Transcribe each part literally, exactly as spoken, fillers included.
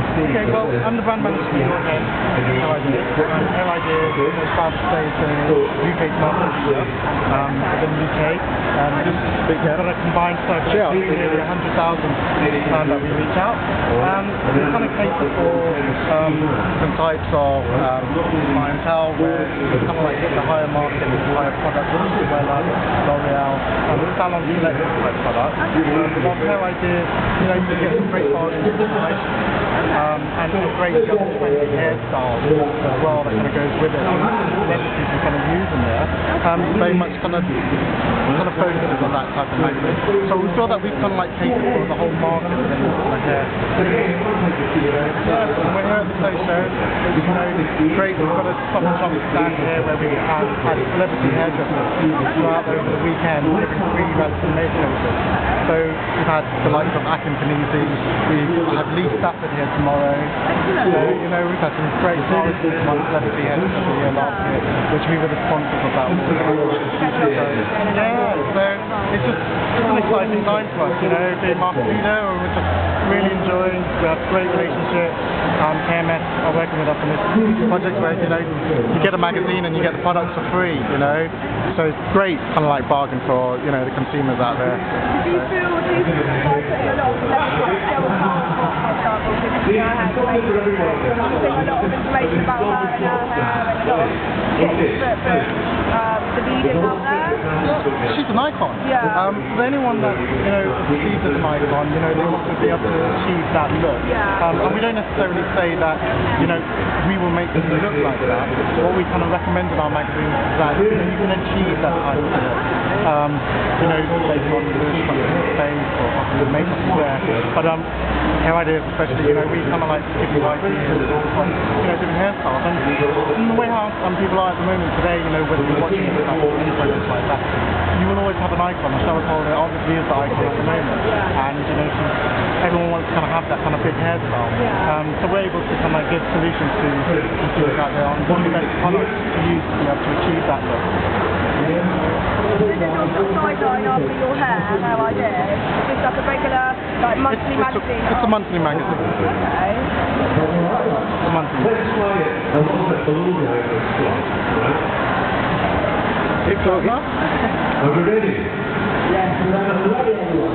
Okay, well, I'm the brand manager for your event, Air Ideas. Um, Air Ideas is proud to say the U K's market leader um, within the U K. Um, just we've got a combined circle of nearly one hundred thousand um, that we reach out. Um, we kind of cater for um, different types of um, clientele where it's kind of like the higher market with higher products, where like L'Oreal, um, salon selected type products. Um, but on Air Ideas, you know, you can get some great bargains and information. Um, and a great young-friendly hairstyle as well that kind of goes with it. And celebrities can kind of use in there. Um, very much kind of kind of focuses on that type of magazine. So we feel that we've kind of like catered for the whole market within the hair. Yeah, so when we're here at the Tow Show, you know, great. We've got a stop and shop stand here where we have had celebrity hairdressers throughout over the weekend giving free relative makeovers. So we've had the likes of Akin Panisi, we've had Lee Stafford here tomorrow. So, you know, we've had some great stories from celebrity heads of the year last year, which we were the sponsors of that. So, yeah, so it's just it's an exciting time for us, you know, being market leader. We're just really enjoying. We have a great relationship. Um, K M S are working with us on this project where, you know, you get a magazine and you get the products for free, you know. So it's great, kind of like bargain for, you know, the consumers out there. Do you feel, do you feel like putting a lot of celebrities still apart from, for example, because you know, has made you think a lot of information about her and her hair and a lot of tips for, for um, the vegan out there? She's an icon. Yeah. Um, for anyone that, you know, sees as an icon, you know, they want to be able to achieve that look. Yeah. Um, and we don't necessarily say that, you know, we will make you look like that. What we kind of recommend in our magazines is that, you know, you can achieve that type of look. Um, you know, based on the face or the makeup you wear. But um, Hair Ideas especially, you know, we kind of like to give you ideas on, you know, different hairstyles. And, and the way how um, people are at the moment today, you know, whether you're watching like, any programs like that, you will always have an icon. Cheryl Cole obviously is the icon at the moment. And, you know, she's, everyone wants to kind of have that kind of big hairstyle. Um, so we're able to kind of give solutions to consumers out there on what the best products to use to be able to achieve that look. This is not your sideline after your hair, Hair Ideas. It's just like a regular, like monthly it's, it's magazine. A, it's a monthly magazine. Okay. It's a monthly. Keep talking. Are we ready? Yes, we're ready, everyone.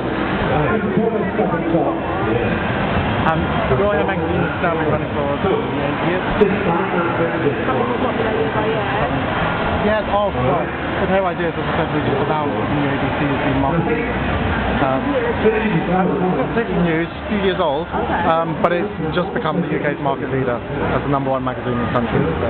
Um, Your Hair magazine has now been running for eight years. Yes, oh, well, with Hair Ideas, as I said, we just announced the new A B C has been marketed. Um, six news, a few years old, um, but it's just become the U K's market leader as the number one magazine in the country. So.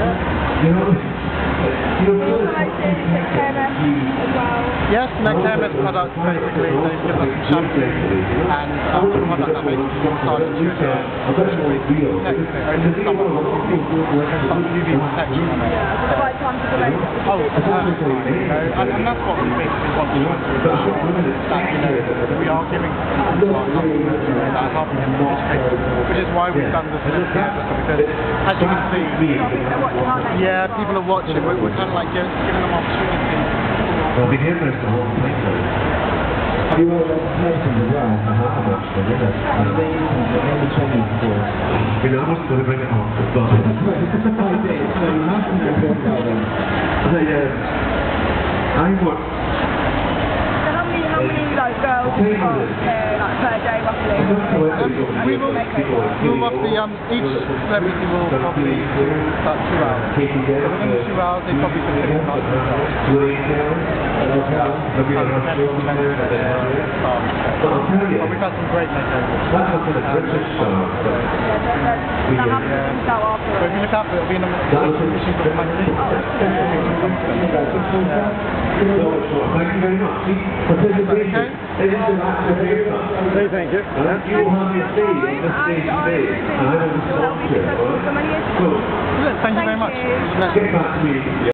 Yes, no K M S products basically, they give us some shampoo and um, a product that makes you start into your hair, which always protects it over the summer, some U V protection on it. Yeah, the right time to do it. Oh, perfectly, you know, and, and that's what we basically want to do, that, you know, we are giving to our customers, you know, that are helping them educate them, which is why we've done this little hairdresser, because as you can see, yeah, people are watching, we're, we're kind of like giving, giving them opportunities. Well, the hairdresser won't play for it. You will place in the well for half a match for dinner, and they will change it for us. You know, I was going to bring it home for fun. I did, so you have to make it now then. I work. So how many, how many like girls do you have there, like per day roughly? Um, we will, we will roughly, um, each celebrity will probably do about two hours. So within the two hours, they probably can take about two hours. But we've had some great makeovers. So if you look up, it'll be in the issue of the magazine. Thank you very much. Okay. Say thank you. And you will have your fee on the stage today. And I will sponsor it. Thank you very much. Get back to me.